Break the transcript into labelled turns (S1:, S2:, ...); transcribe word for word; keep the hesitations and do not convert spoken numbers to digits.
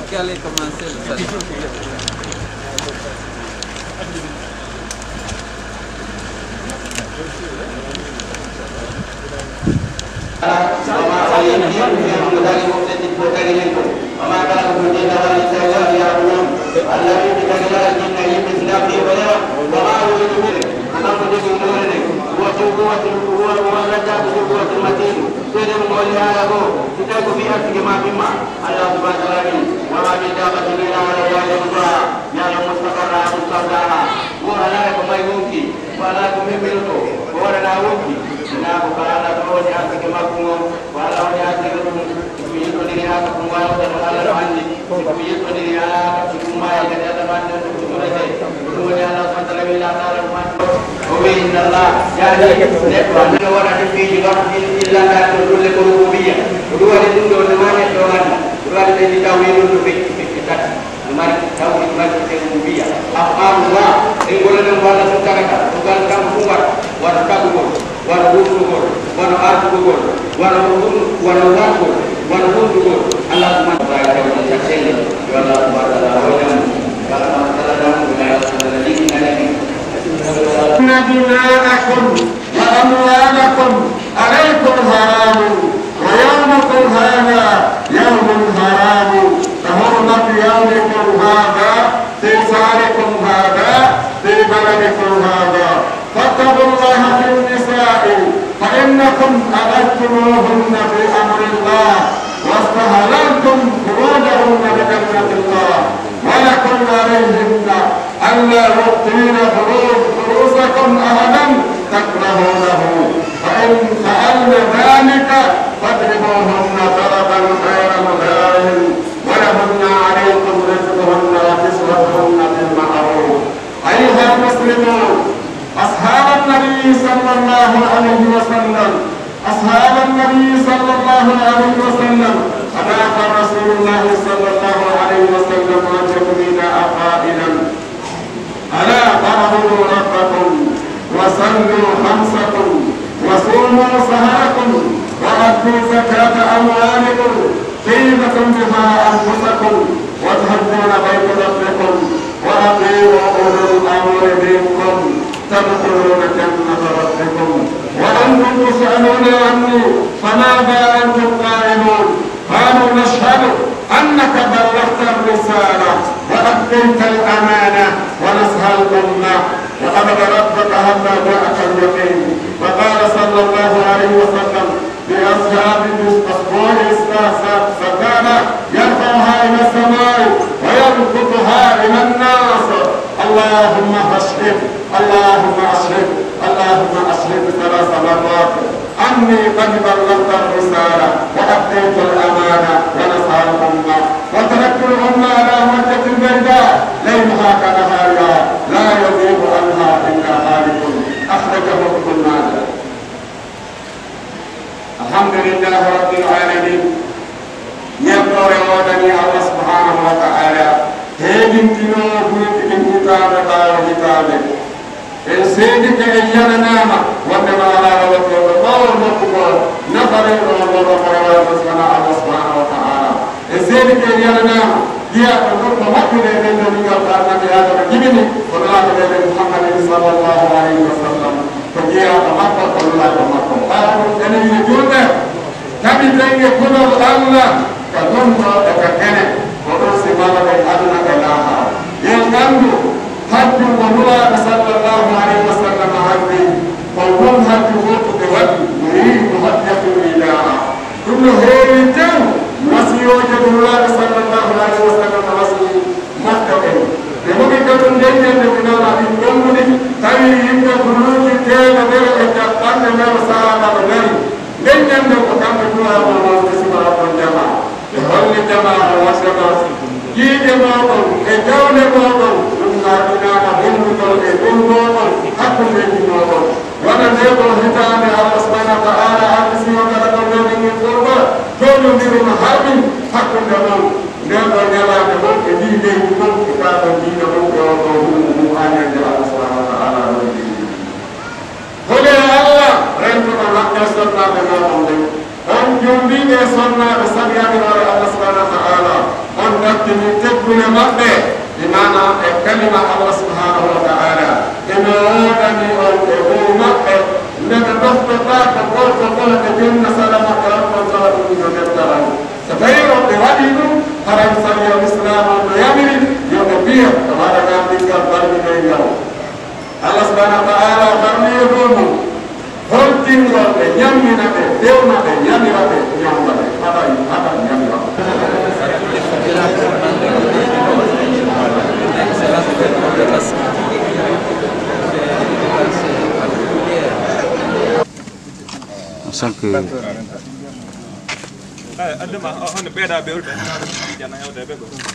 S1: qu'à aller commencer le salut.
S2: دماءكم وأموالكم عليكم حرام ويومكم هذا يوم حرام كحرمة يومكم هذا في شهركم هذا في بلدكم هذا فاتقوا الله في النساء فإنكم أخذتموهن في أمر الله واستهللتم فروجهن بجنة الله ولكم عليهن ألا يؤتين فروجكم أحدا تكرهونه فإن فعلن ذلك فاضربوهن ضربا غير مبارح ولهن عليكم رزقهن وكسوتهن بالمعروف. أيها المسلمون، أصحاب النبي صلى الله عليه وسلم أصحاب النبي صلى الله عليه وسلم أباح رسول الله صلى الله عليه وسلم أن يكون قائلا: ألا تعبدوا ربكم وصلوا خمسكم وصوموا سهركم وأدوا زكاة أموالكم طيبة بها أنفسكم وتهدون بيت ربكم وأطيعوا أولي الأمر منكم تدخلون جنة ربكم وأنتم تسألون عني فماذا أنتم قائلون؟ قالوا: نشهد أنك بلغت الرسالة وأديت الأمانة ونصح الأمة وأبد ربك حتى جاءك اليقين. وقال صلى الله عليه وسلم لأصحابه أصبوع سكانة يرفعها إلى السماء ويربطها إلى الناس: اللهم أشهد اللهم أشهد اللهم أشهد ثلاث مرات أني قد بلغت الرسالة وأديت الأمانة ونصح الأمة وتركت الأمة على مهجة البيضاء ليلها كنهارها لا يزيغ عنها إلا هالك. أخرجه ابن ماجه. الحمد لله رب العالمين. يقول ودني الله سبحانه وتعالى هيجن تنو بنت كتاب قال كتابه إن سيدك أيانا ناما وانما على وقت الله نقبل نفر الله وقرار سبحانه الله سبحانه وتعالى إن سيدك أيانا ناما dia untuk mewakili dan meninggalkan Nabi Adam begini setelah dari Muhammad sallallahu alaihi wasallam dia apa Allah apa ini juga kami ingin kenal Allah kadang kadang orang sebab aduna Allah yang kami hati Muhammad sallallahu alaihi wasallam hati kaum hati waktu dewan ini hati ilah kullu hayatun masih wajib Allah sallallahu alaihi wasallam masih mustaqim. Kemudian kemudian yang dikenal di kemudian kami hingga bulan kita adalah ekatan dengan sahabat dari dengan yang kedua Allah Subhanahu wa taala. Hal jamaah wasyara. Ye jamaah ejau jamaah unadina hindul hindul hakun hindul. Wana nebo hitam Allah Subhanahu wa taala arsi wa taala dengan kurba. Kalau diri mahamin hakun jamaah nebo jamaah nebo ini nebo kita berdiri nebo kalau hanya Allah Subhanahu wa taala berdiri. Oleh Allah rentukan haknya serta dengan Allah. On jumbi ke sonna bersabya dengan Allah Subhanahu wa taala. On ni tebbune maɓɓe ɗi mana e kalima Allah subhanahu wa taala ene woodani on e dow maɓɓe ndeke doftota ko gorko kala ko jonna sala maɓɓe on kon tawa ɗum no deftaran so tawi on ɓe waɗi ɗum haran sariya l'islam on no yamiri yoɓe mbiya ko waɗanam ɗingal balɗinoy ngal Allah subhanahu wa taala farniyo dow mum holtingol ɓe ñammina ɓe dewna ɓe ñamira ɓe ñamda ɓe haɗa haɗa ñamira
S1: Sang que
S3: ada mah, oh, ada beda beda, jangan yang ada beda.